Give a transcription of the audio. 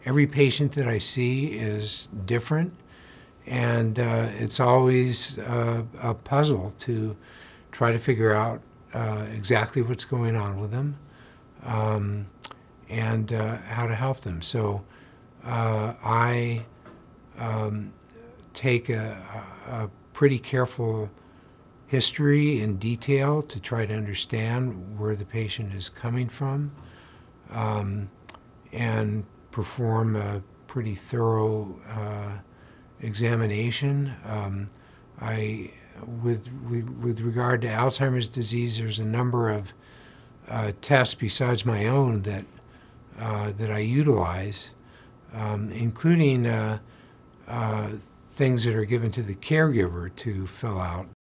Every patient that I see is different, and it's always a puzzle to try to figure out exactly what's going on with them and how to help them. So I take a pretty careful history in detail to try to understand where the patient is coming from and perform a pretty thorough examination. With regard to Alzheimer's disease, there's a number of tests besides my own that I utilize, including things that are given to the caregiver to fill out